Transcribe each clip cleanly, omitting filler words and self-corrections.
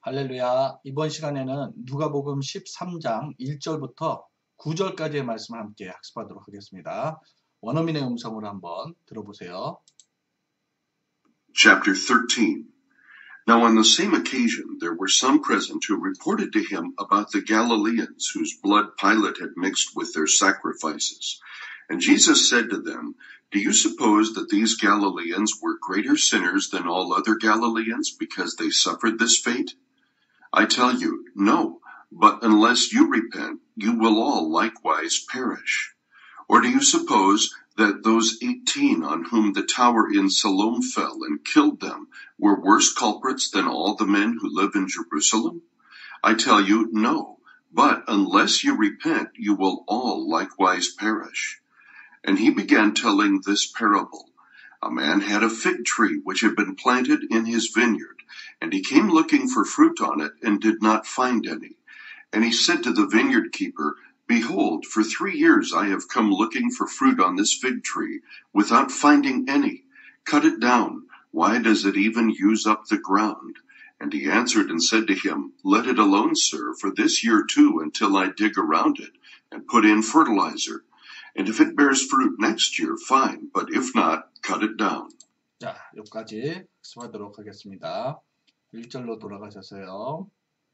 할렐루야. 이번 시간에는 누가복음 13장 1절부터 9절까지의 말씀을 함께 학습하도록 하겠습니다. 원어민의 음성으로 한번 들어보세요. Chapter 13. Now on the same occasion there were some present who reported to him about the Galileans whose blood Pilate had mixed with their sacrifices. And Jesus said to them, Do you suppose that these Galileans were greater sinners than all other Galileans because they suffered this fate? I tell you, no, but unless you repent, you will all likewise perish. Or do you suppose that those 18 on whom the tower in Siloam fell and killed them were worse culprits than all the men who live in Jerusalem? I tell you, no, but unless you repent, you will all likewise perish. And he began telling this parable. A man had a fig tree which had been planted in his vineyard, and he came looking for fruit on it and did not find any. And he said to the vineyard keeper, Behold, for 3 years I have come looking for fruit on this fig tree, without finding any. Cut it down. Why does it even use up the ground? And he answered and said to him, Let it alone, sir, for this year too, until I dig around it, and put in fertilizer. And if it bears fruit next year, fine, but if not, cut it down. 자, 여기까지 학습하도록 하겠습니다. 1절로 돌아가셔서요.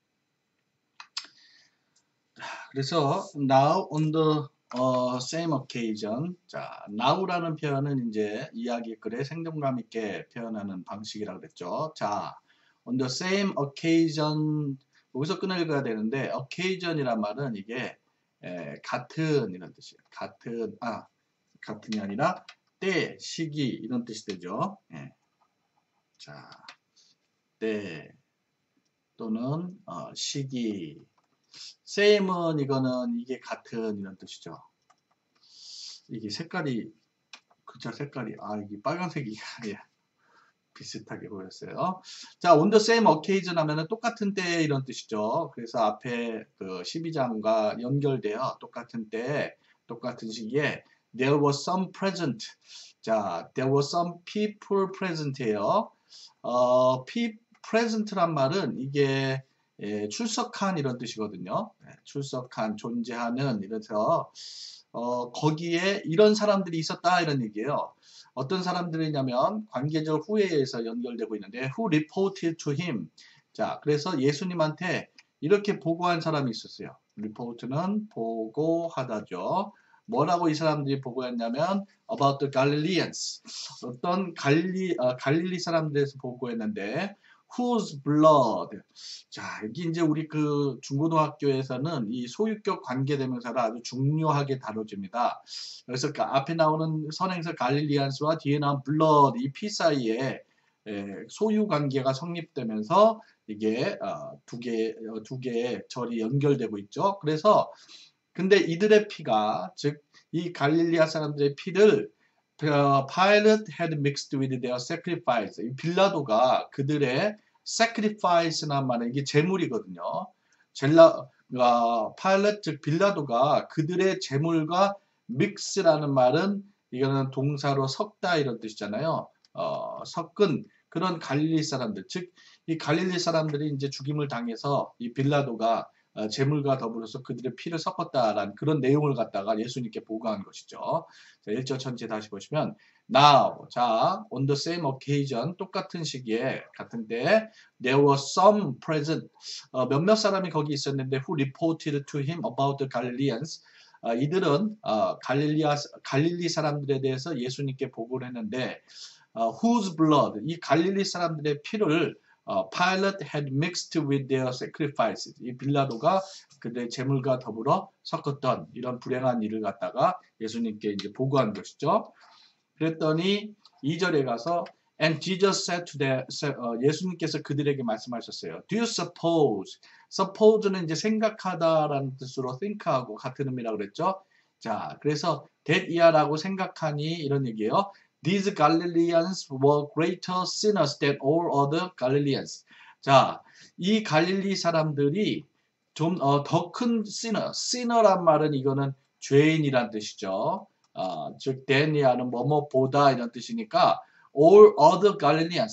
그래서 now on the same occasion. 자, now라는 표현은 이제 이야기글에 생동감 있게 표현하는 방식이라고 그랬죠. 자, on the same occasion 여기서 끊어 읽어야 되는데 occasion이란 말은 이게 같은 이런 뜻이에요. 같은이 아니라 때, 시기 이런 뜻이 되죠. 예. 자, 때 또는 시기. same은 이거는 이게 같은 이런 뜻이죠. 이게 색깔이 글자 색깔이 이게 빨간색이 예, 비슷하게 보였어요. 자, on the same occasion 하면은 똑같은 때 이런 뜻이죠. 그래서 앞에 그 12장과 연결되어 똑같은 때, 똑같은 시기에 there was some present. 자, there was some people present예요. present란 말은 이게 출석한 이런 뜻이거든요. 출석한, 존재하는 이래서 거기에 이런 사람들이 있었다 이런 얘기예요. 어떤 사람들이냐면 관계적 후에에서 연결되고 있는데 who reported to him. 자, 그래서 예수님한테 이렇게 보고한 사람이 있었어요. report는 보고하다죠. 뭐라고 이 사람들이 보고했냐면 about the Galileans. 어떤 갈릴리 사람들에서 보고했는데 whose blood. 자, 여기 이제 우리 그 중고등학교에서는 이 소유격 관계대명사를 아주 중요하게 다뤄집니다. 그래서 그 앞에 나오는 선행사 갈릴리안스와 뒤에 나온 blood 이 P 사이에 소유 관계가 성립되면서 이게 두 개의 절이 연결되고 있죠. 그래서 근데 이들의 피가 즉 이 갈릴리아 사람들의 피를 Pilate had mixed with their sacrifice. 이 빌라도가 그들의 sacrifice란 말은 이게 제물이거든요. Pilate 즉 빌라도가 그들의 제물과 mix라는 말은 이거는 동사로 섞다 이런 뜻이잖아요. 섞은 그런 갈릴리 사람들, 즉 이 갈릴리 사람들이 이제 죽임을 당해서 이 빌라도가 제물과 더불어서 그들의 피를 섞었다라는 그런 내용을 갖다가 예수님께 보고한 것이죠. 자, 1절 전체 다시 보시면 Now, 자, on the same occasion, 똑같은 시기에, 같은 때에 there was some present, 몇몇 사람이 거기 있었는데 who reported to him about the Galileans. 이들은 갈릴리 사람들에 대해서 예수님께 보고를 했는데 whose blood, 이 갈릴리 사람들의 피를 Pilate had mixed with their sacrifices. 이 빌라도가 그들의 제물과 더불어 섞었던 이런 불행한 일을 갖다가 예수님께 이제 보고한 것이죠. 그랬더니 2절에 가서 And Jesus said to them, 예수님께서 그들에게 말씀하셨어요. Do you suppose? suppose는 이제 생각하다라는 뜻으로 think하고 같은 의미라고 그랬죠. 자, 그래서 that 이하라고 생각하니 이런 얘기예요. These Galileans were greater sinners than all other Galileans. 자, 이 갈릴리 사람들이 좀 더 큰 sinner란 말은 이거는 죄인이란 뜻이죠. 즉 than이라는 뭐뭐보다 이런 뜻이니까 all other Galileans,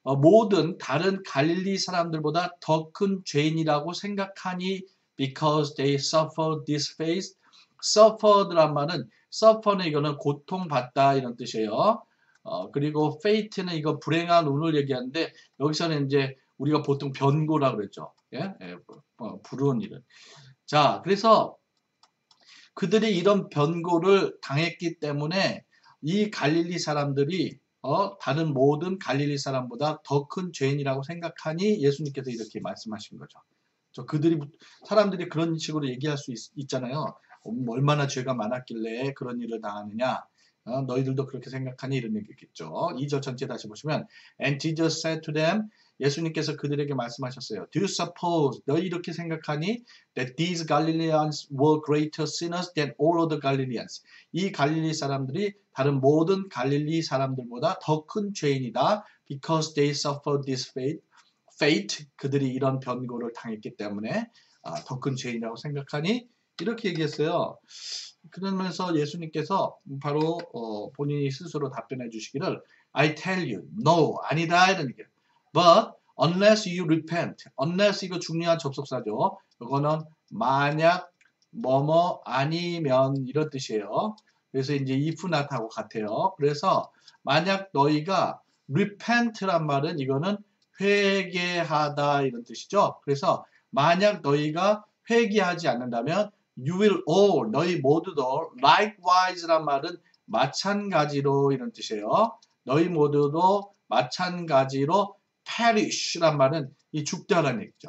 모든 다른 갈릴리 사람들보다 더 큰 죄인이라고 생각하니 because they suffered this fate. suffered란 말은 suffer는 이거는 고통받다 이런 뜻이에요. 그리고 fate는 이거 불행한 운을 얘기하는데 여기서는 이제 우리가 보통 변고라 그랬죠. 예? 불운 일은. 자, 그래서 그들이 이런 변고를 당했기 때문에 이 갈릴리 사람들이 다른 모든 갈릴리 사람보다 더 큰 죄인이라고 생각하니 예수님께서 이렇게 말씀하신 거죠. 사람들이 그런 식으로 얘기할 수 있잖아요. 얼마나 죄가 많았길래 그런 일을 당하느냐. 너희들도 그렇게 생각하니 이런 얘기겠죠. 2절 전체 다시 보시면 And Jesus said to them, 예수님께서 그들에게 말씀하셨어요. Do you suppose, 너희 이렇게 생각하니 that these Galileans were greater sinners than all other Galileans. 이 갈릴리 사람들이 다른 모든 갈릴리 사람들보다 더 큰 죄인이다. Because they suffered this fate. 그들이 이런 변고를 당했기 때문에 더 큰 죄인이라고 생각하니 이렇게 얘기했어요. 그러면서 예수님께서 바로 본인이 스스로 답변해 주시기를 I tell you, no, 아니다 이런 얘기예요. But unless you repent, unless 이거 중요한 접속사죠. 이거는 만약 뭐뭐 아니면 이런 뜻이에요. 그래서 이제 if not하고 같아요. 그래서 만약 너희가 repent란 말은 이거는 회개하다 이런 뜻이죠. 그래서 만약 너희가 회개하지 않는다면 you will all, 너희 모두도 likewise란 말은 마찬가지로 이런 뜻이에요. 너희 모두도 마찬가지로 perish란 말은 이 죽다라는 얘기죠.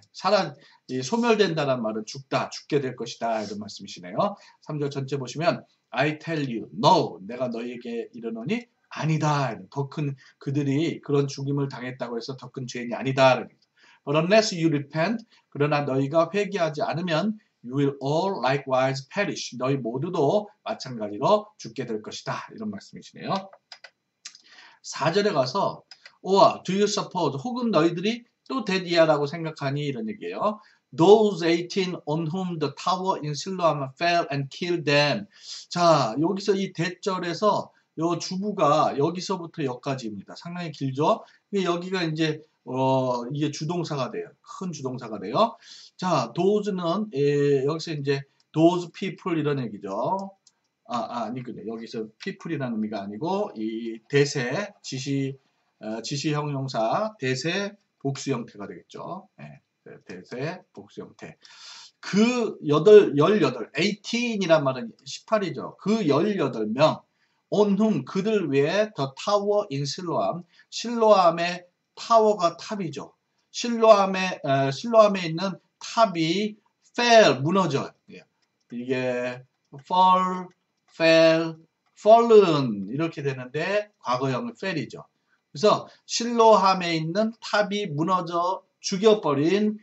소멸된다는 말은 죽게 될 것이다 이런 말씀이시네요. 3절 전체 보시면 I tell you, no, 내가 너희에게 이르노니 아니다. 더 큰 그들이 그런 죽임을 당했다고 해서 더 큰 죄인이 아니다. But unless you repent, 그러나 너희가 회개하지 않으면 you will all likewise perish. 너희 모두도 마찬가지로 죽게 될 것이다. 이런 말씀이시네요. 4절에 가서 or do you suppose 혹은 너희들이 또 대디야라고 생각하니 이런 얘기예요. Those 18 on whom the tower in Siloam fell and killed them. 자, 여기서 이 대절에서 요 주부가 여기서부터 여기까지입니다. 상당히 길죠? 여기가 이제 이게 주동사가 돼요. 큰 주동사가 돼요. 자, those는 여기서 이제 those people 이런 얘기죠. 아니군요. 여기서 people이라는 의미가 아니고 이 대세 지시 형용사 대세 복수 형태가 되겠죠. 네, 대세 복수 형태. 그 18이란 말은 18이죠. 그 18명 on whom 그들 외에 the tower in Siloam, 실로암의 타워가 탑이죠. 실로암에 있는 탑이 fell, 무너져요. 이게 fell, fallen 이렇게 되는데 과거형은 fell이죠. 그래서 실로암에 있는 탑이 무너져 죽여버린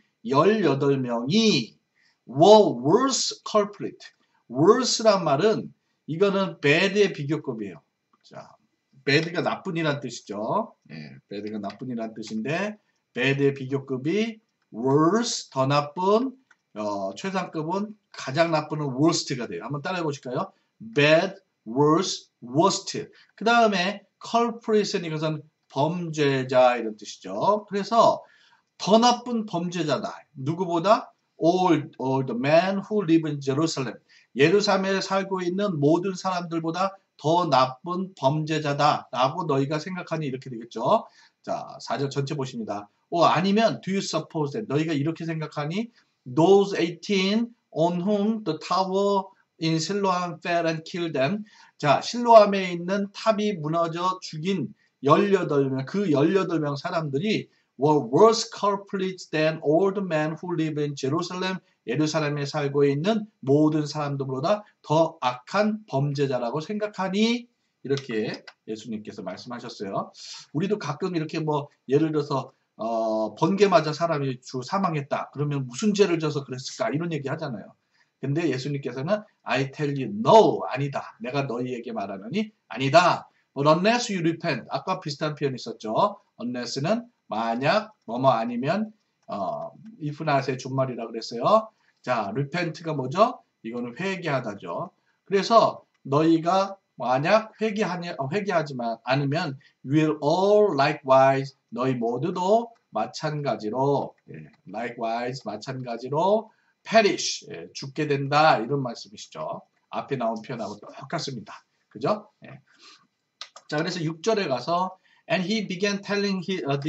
18명이 were worse culprit. worse란 말은 이거는 bad의 비교급이에요. 자, bad가 나쁜이란 뜻이죠. bad가 나쁜이란 뜻인데 bad의 비교급이 worse, 더 나쁜, 최상급은 가장 나쁜 worst가 돼요. 한번 따라해 보실까요? bad, worse, worst. 그 다음에 culprit은 이것은 범죄자 이런 뜻이죠. 그래서 더 나쁜 범죄자다. 누구보다? all the men who live in Jerusalem. 예루살렘에 살고 있는 모든 사람들보다 더 나쁜 범죄자다 라고 너희가 생각하니 이렇게 되겠죠. 자, 4절 전체 보십니다. 아니면 do you suppose that 너희가 이렇게 생각하니 those 18 on whom the tower in Siloam fell and killed them. 자, 실로암에 있는 탑이 무너져 죽인 18명, 그 18명 사람들이 were worse culprits than all the men who live in Jerusalem. 예루살렘에 살고 있는 모든 사람들보다 더 악한 범죄자라고 생각하니 이렇게 예수님께서 말씀하셨어요. 우리도 가끔 이렇게 예를 들어서 번개 맞아 사람이 사망했다. 그러면 무슨 죄를 져서 그랬을까? 이런 얘기 하잖아요. 근데 예수님께서는 I tell you, no, 아니다. 내가 너희에게 말하노니 아니다. But unless you repent. 아까 비슷한 표현이 있었죠. unless는 만약 뭐뭐 아니면 if not의 준말이라 그랬어요. 자, repent가 뭐죠? 이거는 회개하다죠. 그래서 너희가 만약 회개하지 않으면 you will all likewise 너희 모두도 마찬가지로 likewise 마찬가지로 perish 죽게 된다 이런 말씀이시죠. 앞에 나온 표현하고 똑같습니다. 그죠? 자, 그래서 6절에 가서 and he began telling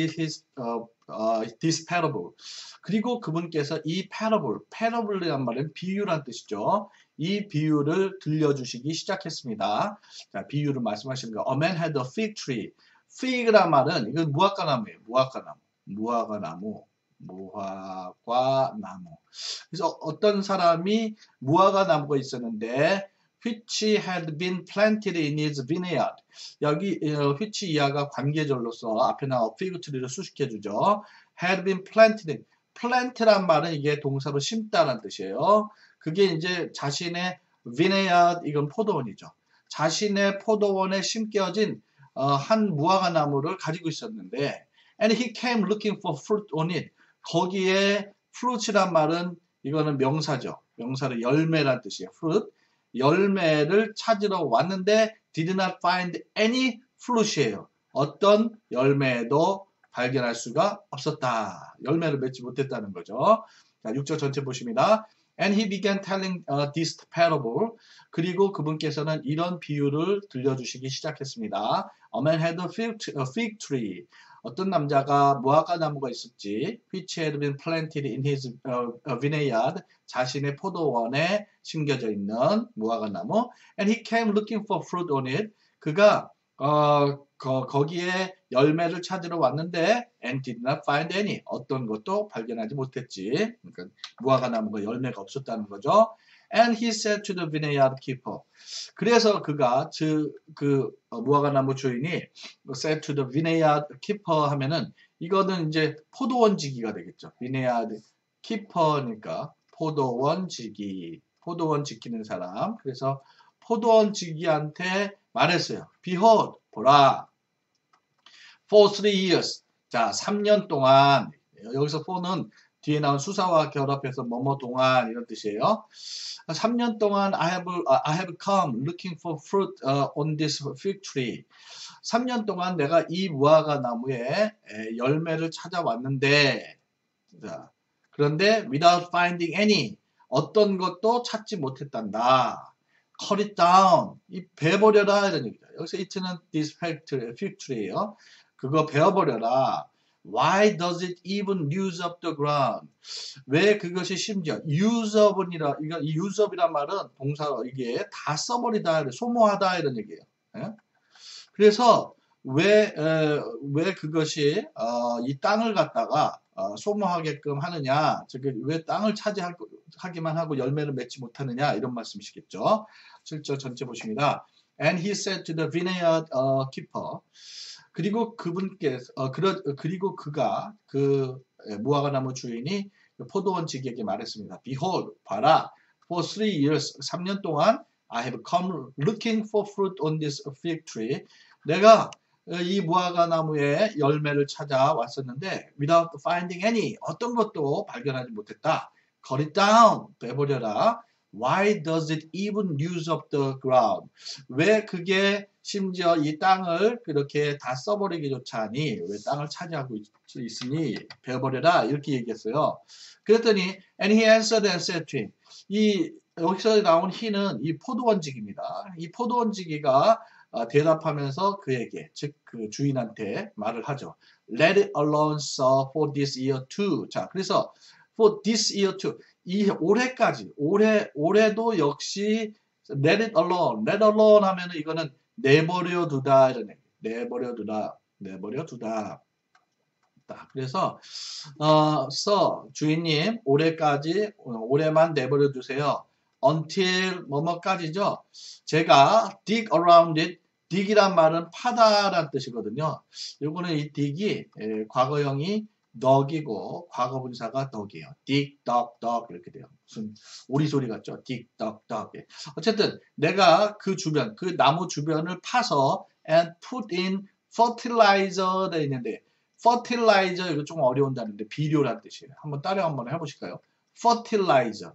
this parable. 그리고 그분께서 이 parable이란 말은 비유란 뜻이죠. 이 비유를 들려주시기 시작했습니다. 자, 비유를 말씀하십니다. A man had a fig tree. fig란 말은 이건 무화과나무예요. 무화과나무. 그래서 어떤 사람이 무화과나무가 있었는데 which had been planted in his vineyard. 여기 which 이하가 관계절로서 앞에 나온 fig tree를 수식해 주죠. had been planted. plant란 말은 이게 동사로 심다라는 뜻이에요. 그게 이제 자신의 vineyard, 이건 포도원이죠. 자신의 포도원에 심겨진 한 무화과 나무를 가지고 있었는데 and he came looking for fruit on it. 거기에 fruit이란 말은 이거는 명사죠. 명사로 열매란 뜻이에요. fruit. 열매를 찾으러 왔는데 did not find any fruit이에요. 어떤 열매도 발견할 수가 없었다. 열매를 맺지 못했다는 거죠. 자, 6절 전체 보십니다. And he began telling this parable. 그리고 그분께서는 이런 비유를 들려주시기 시작했습니다. A man had a fig tree. 어떤 남자가 무화과 나무가 있었지. Which had been planted in his vineyard. 자신의 포도원에 심겨져 있는 무화과 나무. And he came looking for fruit on it. 그가 거기에 열매를 찾으러 왔는데 and did not find any. 어떤 것도 발견하지 못했지. 그러니까 무화과 나무가 열매가 없었다는 거죠. And he said to the vineyard keeper. 그래서 그가 무화과 나무 주인이 said to the vineyard keeper 하면은 이거는 이제 포도원지기가 되겠죠. vineyard keeper니까 포도원 지키는 사람. 그래서 포도원지기한테 말했어요. Behold, 보라. For 3 years. 자, 3년 동안. 여기서 for는 뒤에 나온 수사와 결합해서 뭐뭐 동안 이런 뜻이에요. 3년 동안 I have come looking for fruit on this fig tree. 3년 동안 내가 이 무화과 나무에 열매를 찾아왔는데, 자, 그런데 without finding any, 어떤 것도 찾지 못했단다. cut it down. 이 베어버려라 이런 얘기죠. 여기서 it는 this fig tree예요. 그거 베어버려라. Why does it even use up the ground? 왜 그것이 심지어 use up이라 이 use up이란 말은 동사 이게 다 써버리다, 소모하다 이런 얘기예요. 예? 그래서 왜 그것이 이 땅을 갖다가 소모하게끔 하느냐, 즉 왜 땅을 차지하기만 하고 열매를 맺지 못하느냐 이런 말씀이시겠죠. 7절 전체 보십니다. And he said to the vineyard keeper. 그리고 그리고 그가 무화과 나무 주인이 포도원 지기에게 말했습니다. Behold, 봐라. For 3 years, 3년 동안 I have come looking for fruit on this fig tree. 내가 이 무화과 나무에 열매를 찾아왔었는데 without finding any, 어떤 것도 발견하지 못했다. Cut it down, 빼버려라. Why does it even use up the ground? 왜 그게 심지어 이 땅을 그렇게 다 써버리기조차 하니? 왜 땅을 차지하고 있으니? 베어버려라. 이렇게 얘기했어요. 그랬더니 and he answered and said to him. 여기서 나온 he는 이 포도원지기입니다. 이 포도원지기가 대답하면서 그에게, 즉 그 주인한테 말을 하죠. Let it alone, sir, for this year too. 자, 그래서 for this year too. 이 올해까지, 올해도 역시 let it alone. let alone 하면은 이거는 내버려 두다 이런 얘기. 내버려 두다. 그래서 주인님 올해만 내버려 두세요. until 뭐뭐까지죠. 제가 dig around it. dig이란 말은 파다란 뜻이거든요. 요거는 이 dig이 과거형이 dug이고 과거분사가 dug이에요. dig, dug 이렇게 돼요. 무슨 오리소리 같죠? dig, dug. 어쨌든 내가 그 나무 주변을 파서 and put in fertilizer 돼 있는데 fertilizer 이거 좀 어려운 단어인데 비료란 뜻이에요. 한번 한번 해보실까요? fertilizer.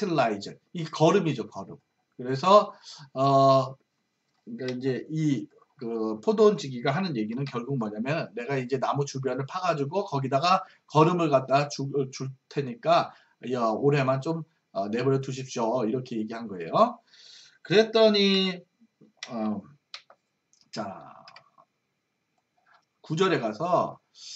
이 걸음이죠, 걸음. 그래서 그러니까 이제 이 그 포도원지기가 하는 얘기는 결국 뭐냐면 내가 이제 나무 주변을 파가지고 거기다가 거름을 갖다 줄 테니까 올해만 좀 내버려 두십시오. 이렇게 얘기한 거예요. 그랬더니 자 9절에 가서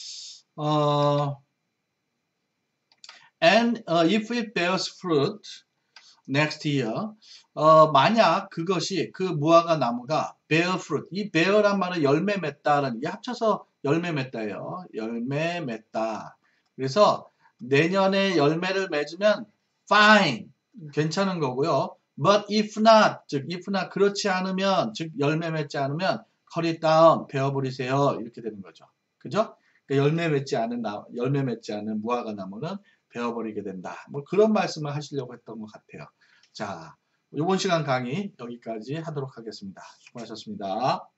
and if it bears fruit next year 만약 그것이 그 무화과 나무가 bear fruit 이 bear란 말은 열매 맺다라는 게 합쳐서 열매 맺다예요. 열매 맺다. 그래서 내년에 열매를 맺으면 fine 괜찮은 거고요. But if not 즉 if not 그렇지 않으면 즉 열매 맺지 않으면 cut it down 베어버리세요. 이렇게 되는 거죠. 그죠? 그러니까 열매 맺지 않은 무화과 나무는 베어버리게 된다. 뭐 그런 말씀을 하시려고 했던 것 같아요. 자, 이번 시간 강의 여기까지 하도록 하겠습니다. 수고하셨습니다.